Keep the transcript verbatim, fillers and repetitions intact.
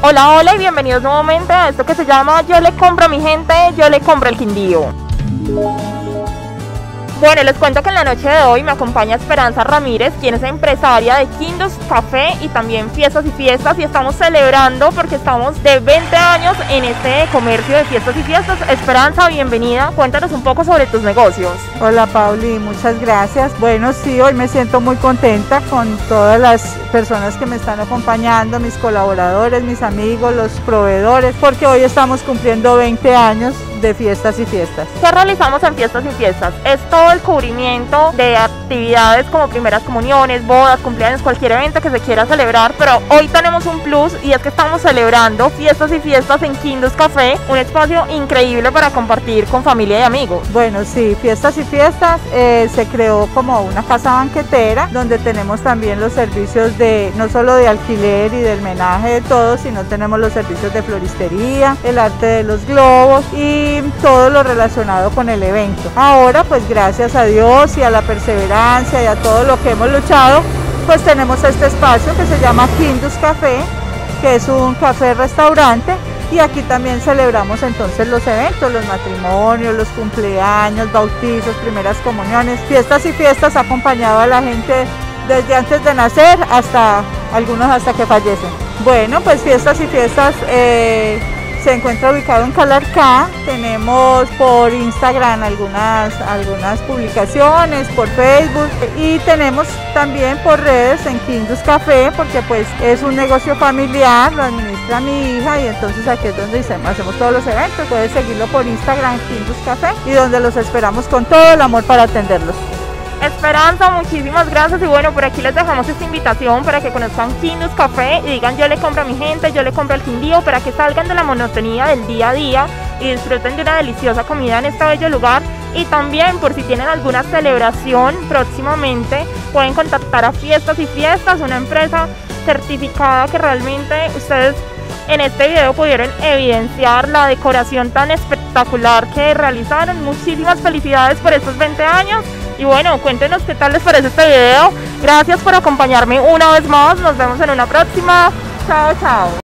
Hola, hola y bienvenidos nuevamente a esto que se llama Yo le compro a mi gente, yo le compro el Quindío. Bueno, les cuento que en la noche de hoy me acompaña Esperanza Ramírez, quien es empresaria de Quindus Café y también Fiestas y Fiestas, y estamos celebrando porque estamos de veinte años en este comercio de Fiestas y Fiestas. Esperanza, bienvenida, cuéntanos un poco sobre tus negocios. Hola Pauli, muchas gracias. Bueno, sí, hoy me siento muy contenta con todas las personas que me están acompañando, mis colaboradores, mis amigos, los proveedores, porque hoy estamos cumpliendo veinte años de Fiestas y Fiestas. ¿Qué realizamos en Fiestas y Fiestas? Es todo el cubrimiento de actividades como primeras comuniones, bodas, cumpleaños, cualquier evento que se quiera celebrar, pero hoy tenemos un plus y es que estamos celebrando Fiestas y Fiestas en Quindus Café, un espacio increíble para compartir con familia y amigos. Bueno, sí, Fiestas y Fiestas eh, se creó como una casa banquetera donde tenemos también los servicios de, no solo de alquiler y del menaje de todo, sino tenemos los servicios de floristería, el arte de los globos y todo lo relacionado con el evento. Ahora, pues gracias a Dios y a la perseverancia y a todo lo que hemos luchado, pues tenemos este espacio que se llama Quindus Café, que es un café restaurante, y aquí también celebramos entonces los eventos, los matrimonios, los cumpleaños, bautizos, primeras comuniones. Fiestas y Fiestas ha acompañado a la gente desde antes de nacer hasta algunos hasta que fallecen. Bueno, pues Fiestas y Fiestas eh, se encuentra ubicado en Calarcá. Tenemos por Instagram algunas, algunas publicaciones, por Facebook, y tenemos también por redes en Quindus Café, porque pues es un negocio familiar, lo administra mi hija y entonces aquí es donde hacemos todos los eventos. Puedes seguirlo por Instagram, Quindus Café, y donde los esperamos con todo el amor para atenderlos. Esperanza, muchísimas gracias, y bueno, por aquí les dejamos esta invitación para que conozcan Quindus Café y digan yo le compro a mi gente, yo le compro el Quindío, para que salgan de la monotonía del día a día y disfruten de una deliciosa comida en este bello lugar. Y también, por si tienen alguna celebración próximamente, pueden contactar a Fiestas y Fiestas, una empresa certificada que realmente ustedes en este video pudieron evidenciar la decoración tan espectacular que realizaron. Muchísimas felicidades por estos veinte años. Y bueno, cuéntenos qué tal les parece este video. Gracias por acompañarme una vez más. Nos vemos en una próxima. Chao, chao.